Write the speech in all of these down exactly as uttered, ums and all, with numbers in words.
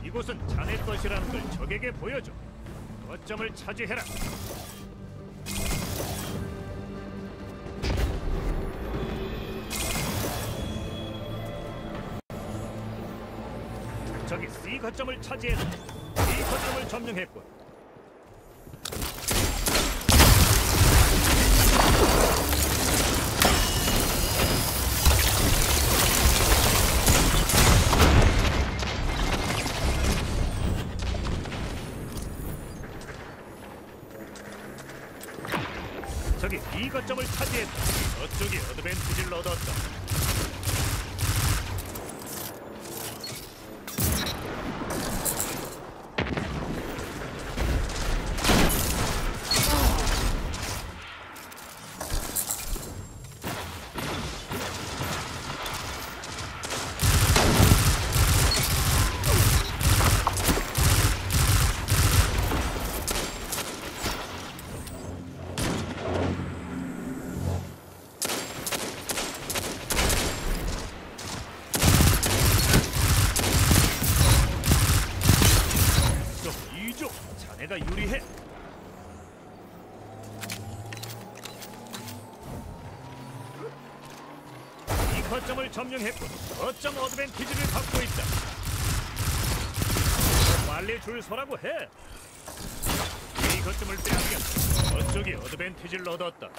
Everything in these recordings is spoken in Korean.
이곳은 자네 것이라는 걸 적에게 보여줘. 거점을 차지해라. 저기 C 거점을 차지해서 B 거점을 점령했군. 저기 B 거점을 차지했다. 저쪽이 어드밴티지를 얻었다. 자네가 유리해. 이 거점을 점령했고 거점 어드밴티지를 갖고 있다. 빨리 줄 서라고 해. 이 거점을 빼앗겼다. 저쪽이 어드밴티지를 얻었다.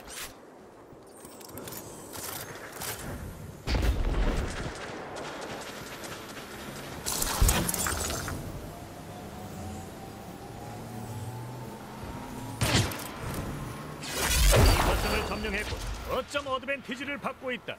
점령했고 거점 어드밴티지를 받고 있다.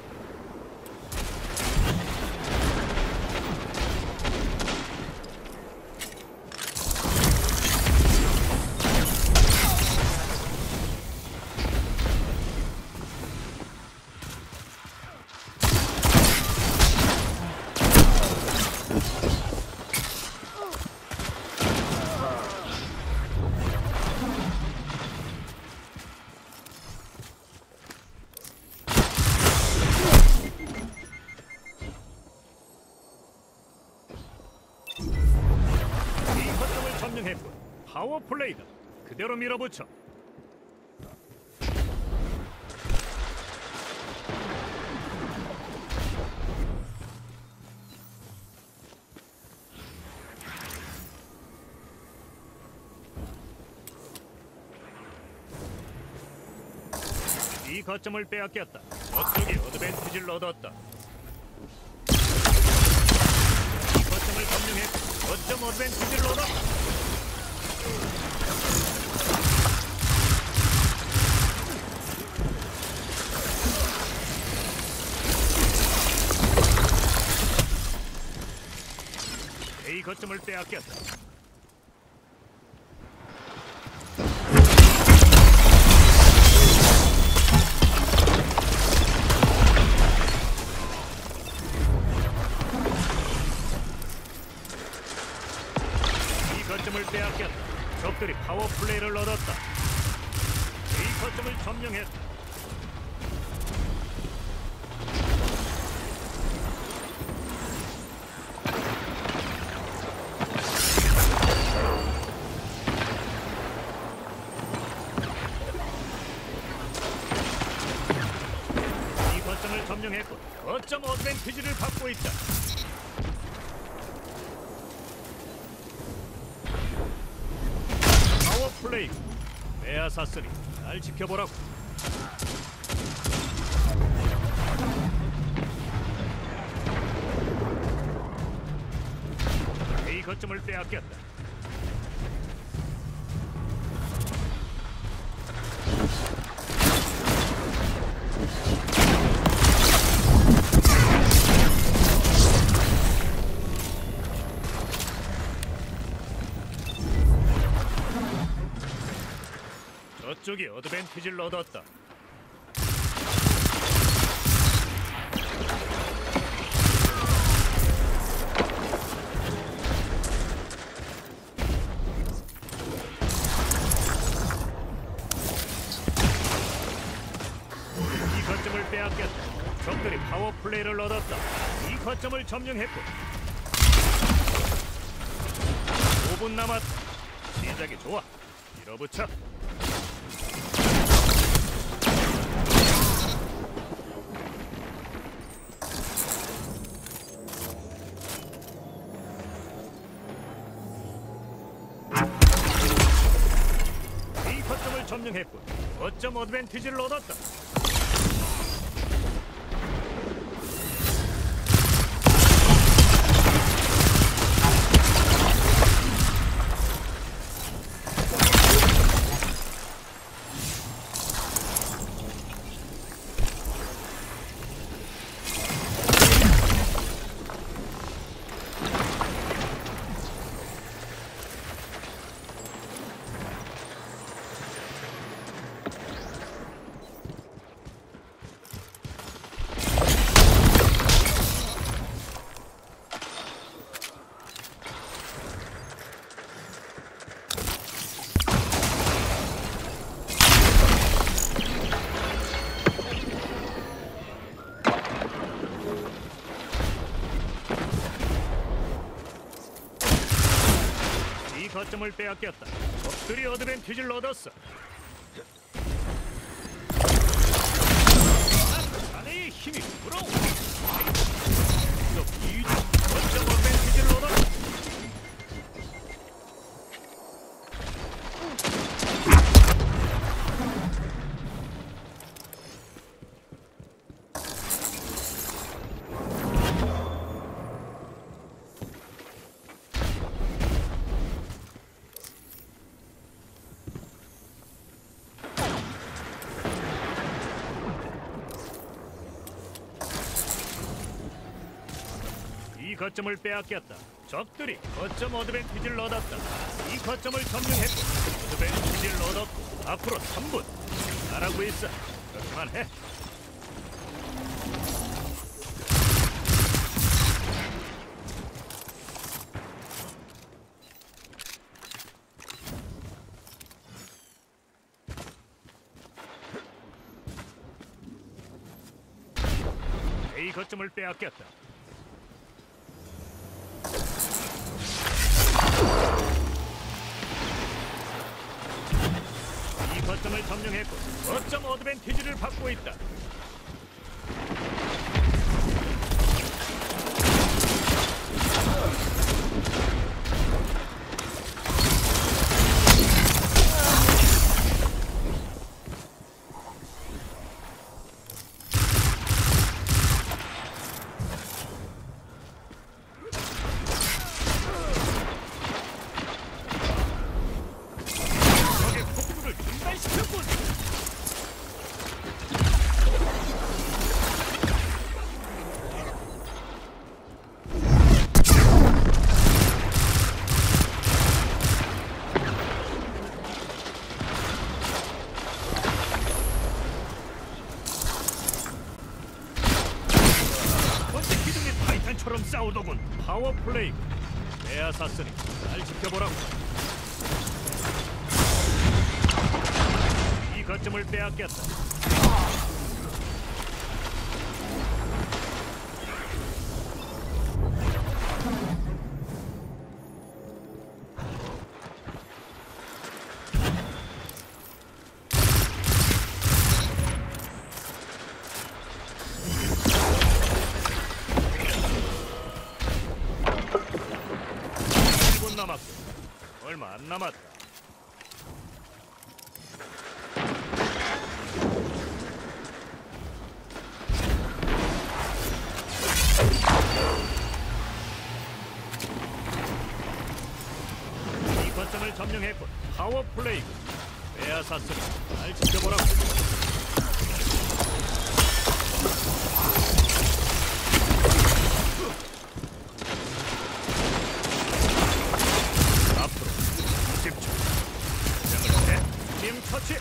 점령했군. 파워 플레이다. 그대로 밀어붙여. 이 거점을 빼앗겼다. 저쪽이 어드밴티지를 얻었다. 이 거점을 점령했고 거점 어드밴티지를 얻었다. A 거점을 빼앗겼다. 이 거점을 빼앗겼다. 적들이 파워 플레이를 얻었다. A 거점을 점령했다. 이 거점을 점령했고 거점 어드밴티지를 받고 있다. 플레이. 빼앗았으니 잘 지켜보라고. A 거점을 빼앗겼다. 저쪽이 어드밴티지를 얻었다. 이 거점을 빼앗겼다. 적들이 파워 플레이를 얻었다. 이 거점을 점령했고 오 분 남았다. 시작이 좋아. 밀어붙여. 이 거점을 점령했군. 거점 어드밴티지를 얻었다. 이 거점을 빼앗겼다. 적들이 어드밴티지를 얻었어. 자네의 힘이 부러워. 이 거점 어드밴티지를 얻었어. 이 거점을 빼앗겼다. 적들이 거점 어드밴티지를 얻었다. 이 거점을 점령했고 어드밴티지를 얻었고 앞으로 삼 분. 잘하고 있어. 그렇게만 해. 이 거점을 빼앗겼다. 이 거점을 점령했고 거점 어드밴티지를 받고 있다. 적의 폭풍을 중단시켰군. 번째 기둥이 타이탄처럼 싸우더군. 파워 플레이. 에아사스니 잘 지켜보라고. 이 거점을 빼앗겼다. 일 분 남았고 얼마 안 남았다. 이 거점을 점령했고 파워 플레이. 에아사스를 잘 지켜보라고. 앞으로 이십 초. 장을 내. 팀 터치.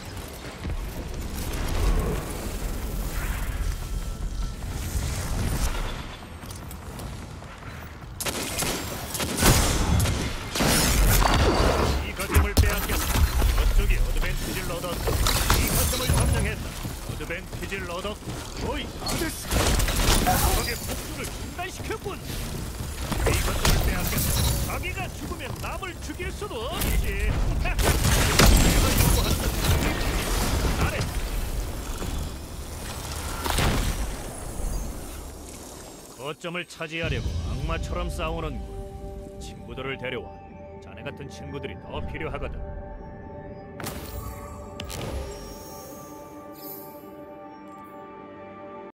이 거점을 빼앗겼다. 저쪽이 어드밴티지를 얻었다. 이 거점을 점령했다. 어드밴티지를 얻었고 거의 다 됐어. 적의 폭주를 중단시켰군. 이 거점을 빼앗겼다. 빼앗겼다. 자기가 죽으면 남을 죽일 수도 없지. 내가 요구한다. 잘해. 거점을 차지하려고 악마처럼 싸우는군. 친구들을 데려와. 자네 같은 친구들이 더 필요하거든.